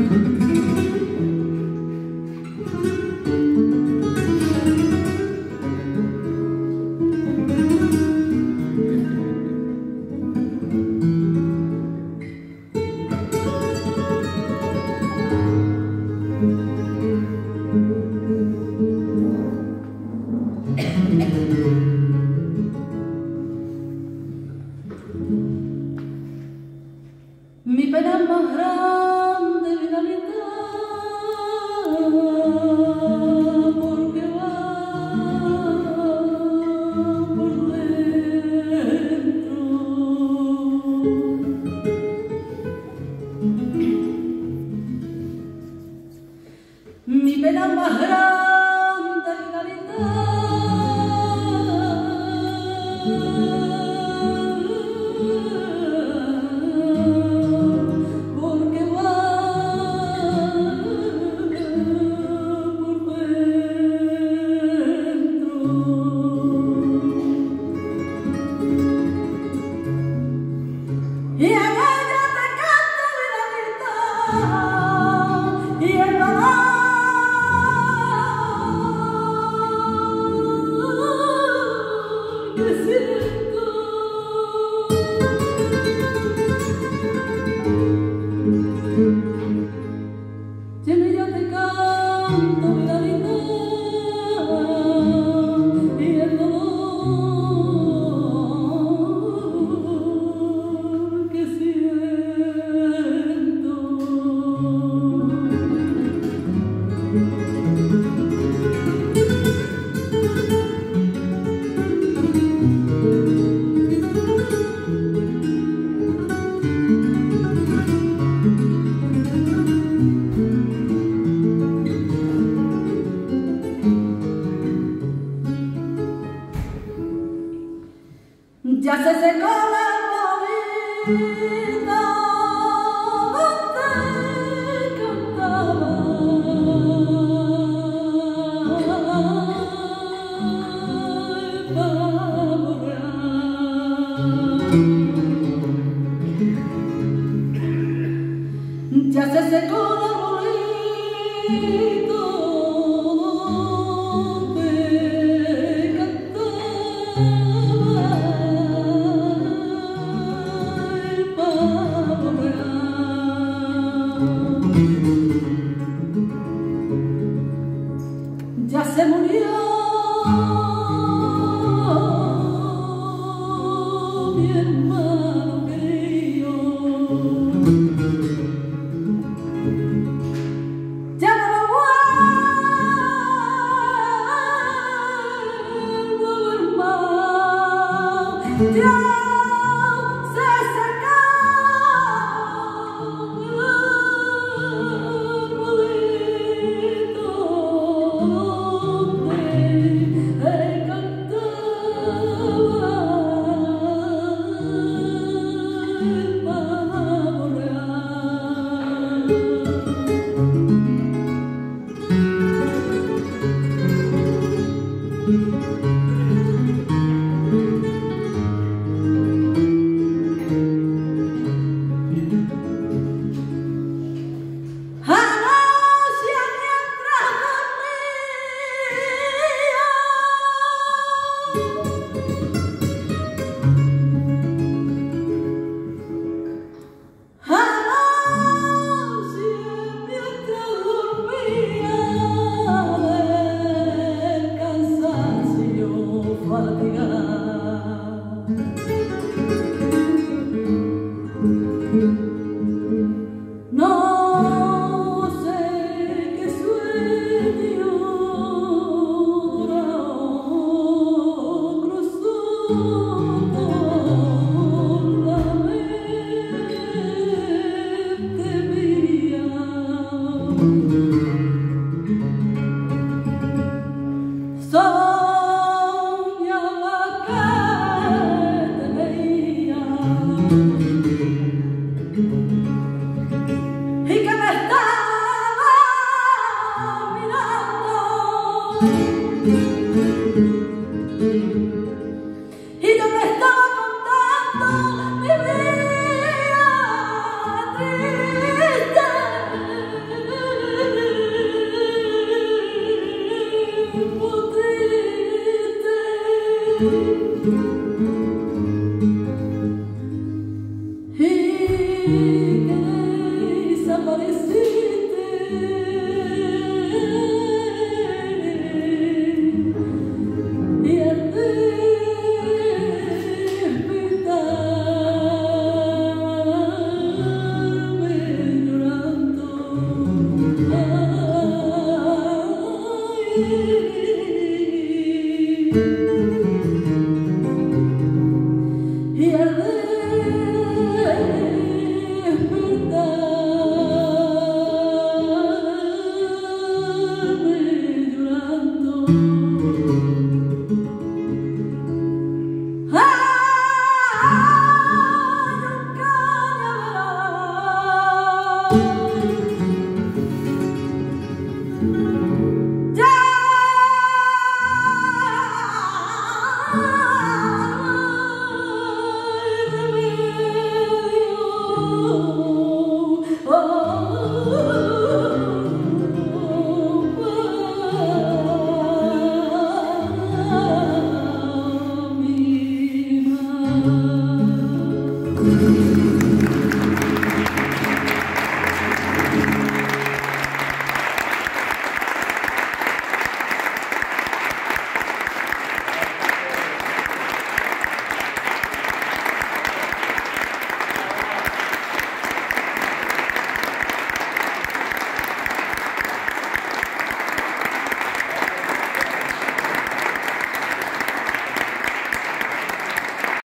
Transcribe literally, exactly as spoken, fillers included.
Mi pena más grande, mi realidad, porque va por dentro. Mi pena más grande, mi realidad, y en ella te canto mi realidad y el dolor que siento. Y en ella te canto mi realidad y el dolor que siento. Ya se secó la bonita donde cantaba, el pavo real. Ya se secó la bonita donde ya se murió mi hermano querido. Ya no lo vuelvo a ver más. Ya se secó el arbolito donde él cantaba el pavo real. No.